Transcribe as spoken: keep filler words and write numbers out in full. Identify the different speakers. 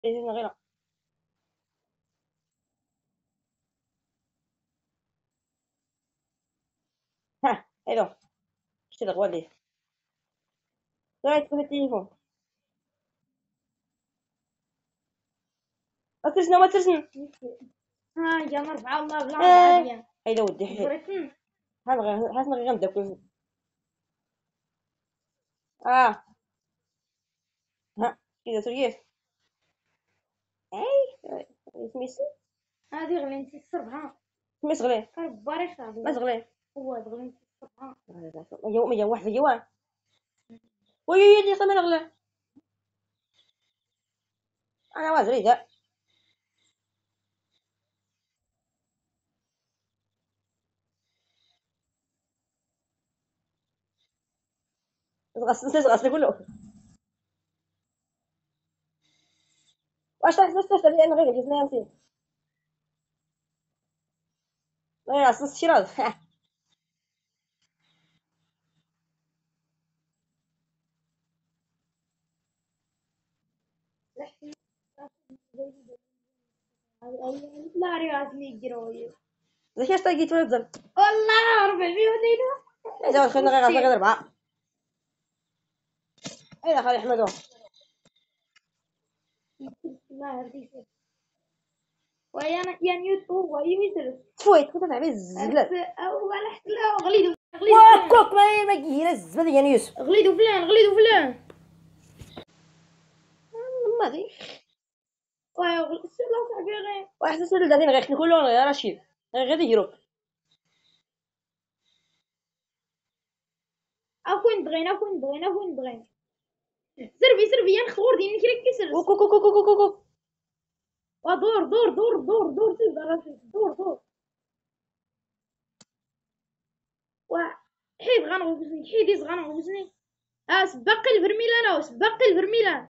Speaker 1: إيه غير. ها الو. شتي الغوالي. رايت في التليفون. ما ترسنا ما ترسنا.
Speaker 2: ها جا أربعة والله بلا أربعة
Speaker 1: اه
Speaker 2: ديال
Speaker 1: هيدا ودي حي.
Speaker 2: بريتن.
Speaker 1: ها غير ها غير غنداكل. اه ها كذا سريف. اي سميتو.
Speaker 2: هذه غلينتي الصبحة
Speaker 1: سميت غلي.
Speaker 2: كان باريخ
Speaker 1: ما
Speaker 2: هذا
Speaker 1: تغلي.
Speaker 2: هو غلينتي الصبحة.
Speaker 1: ما جا ما جا واحد جوا. وي وي اللي خلنا نغلى. انا وازري ذا. غسل غسل كله. واش راح تستفد لان غير جزنا نسيت. غير اساس شراز.
Speaker 2: لا رياض ميجروي
Speaker 1: زي اش تلقيت ولا تزل.
Speaker 2: والله أربعمية ودينو.
Speaker 1: اذا خلينا غير غسل غير اربعه. اذا خلي احمدو.
Speaker 2: ما هرديش ويانا يعني يوتيوب ويمثل
Speaker 1: فويت كنت تعبي الزلال.
Speaker 2: أول حتى غليدو غليدو فلان
Speaker 1: واكوك ما ما كيرا الزبده يعني يوسف.
Speaker 2: غليدو فلان غليدو فلان
Speaker 1: ما دي.
Speaker 2: وغل لا صاحبي غير
Speaker 1: واحد سول دادين غير كلهم غير رشيد. غير يجرب.
Speaker 2: أكون بغينا أكون بغينا أكون بغينا سربي سربي يا نخور ديني كريك كسر
Speaker 1: وكو كو كو كو كو كو.
Speaker 2: ودور دور دور دور دور سيب راسي دور دور وحيد غنغوزني حيدي غنغوزني. أه سباقي الفرميلان أو سباقي الفرميلان